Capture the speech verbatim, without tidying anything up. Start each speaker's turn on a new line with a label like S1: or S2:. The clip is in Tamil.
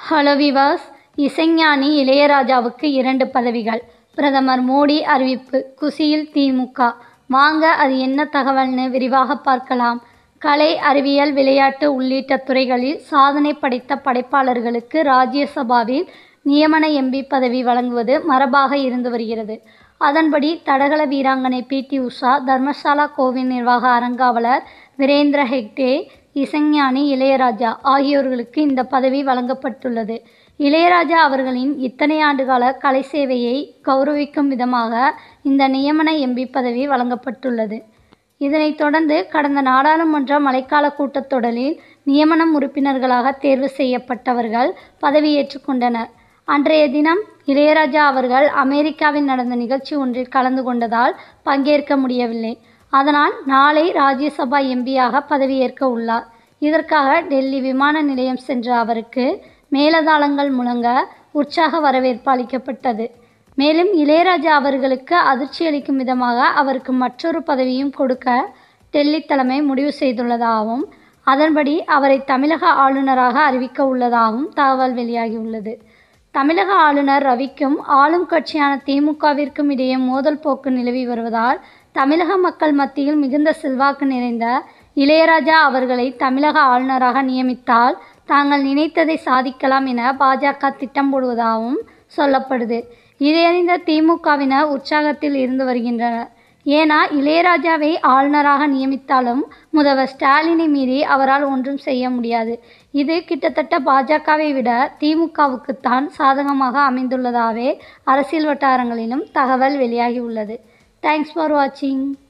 S1: ஹலோ விவாஸ். இசைஞானி இளையராஜாவுக்கு இரண்டு பதவிகள். பிரதமர் மோடி அறிவிப்பு. குஷியில் திமுக. வாங்க அது என்ன தகவல்னு விரிவாக பார்க்கலாம். கலை, அறிவியல், விளையாட்டு உள்ளிட்ட துறைகளில் சாதனை படைத்த படைப்பாளர்களுக்கு ராஜ்யசபாவில் நியமன எம்பி பதவி வழங்குவது மரபாக இருந்து வருகிறது. அதன்படி தடகள வீராங்கனை பி டி உஷா, தர்மசாலா கோவில் நிர்வாக அறங்காவலர் வீரேந்திர ஹெக்டே, இசைஞானி இளையராஜா ஆகியோர்களுக்கு இந்த பதவி வழங்கப்பட்டுள்ளது. இளையராஜா அவர்களின் இத்தனை ஆண்டுகால கலை சேவையை கௌரவிக்கும் விதமாக இந்த நியமன எம்பி பதவி வழங்கப்பட்டுள்ளது. இதனைத் தொடர்ந்து கடந்த நாடாளுமன்ற மழைக்கால கூட்டத்தொடரில் நியமனம் உறுப்பினர்களாக தேர்வு செய்யப்பட்டவர்கள் பதவியேற்றுக் கொண்டனர். அன்றைய தினம் இளையராஜா அவர்கள் அமெரிக்காவில் நடந்த நிகழ்ச்சி ஒன்றில் கலந்து கொண்டதால் பங்கேற்க முடியவில்லை. அதனால் நாளை ராஜ்யசபா எம்பியாக பதவியேற்க உள்ளார். இதற்காக டெல்லி விமான நிலையம் சென்ற அவருக்கு மேலதாளங்கள் முழங்க உற்சாக வரவேற்பு அளிக்கப்பட்டது. மேலும் இளையராஜா அவர்களுக்கு அதிர்ச்சி அளிக்கும் விதமாக அவருக்கு மற்றொரு பதவியும் கொடுக்க டெல்லி தலைமை முடிவு செய்துள்ளதாகவும், அதன்படி அவரை தமிழக ஆளுநராக அறிவிக்க உள்ளதாகவும் தகவல் வெளியாகியுள்ளது. தமிழக ஆளுநர் ரவிக்கும் ஆளும் கட்சியான திமுகவிற்கும் இடையே மோதல் போக்கு நிலவி வருவதால் தமிழக மக்கள் மத்தியில் மிகுந்த செல்வாக்கு நிறைந்த இளையராஜா அவர்களை தமிழக ஆளுநராக நியமித்தால் தாங்கள் நினைத்ததை சாதிக்கலாம் என பாஜக திட்டம் போடுவதாகவும் சொல்லப்படுது. இதையறிந்த திமுகவினர் உற்சாகத்தில் இருந்து வருகின்றனர். ஏன்னா இளையராஜாவை ஆளுநராக நியமித்தாலும் முதல்வர் ஸ்டாலினை மீறி அவரால் ஒன்றும் செய்ய முடியாது. இது கிட்டத்தட்ட பாஜகவை விட திமுகவுக்குத்தான் சாதகமாக அமைந்துள்ளதாகவே அரசியல் வட்டாரங்களிலும் தகவல் வெளியாகி உள்ளது. தேங்க்ஸ் ஃபார் வாட்சிங்.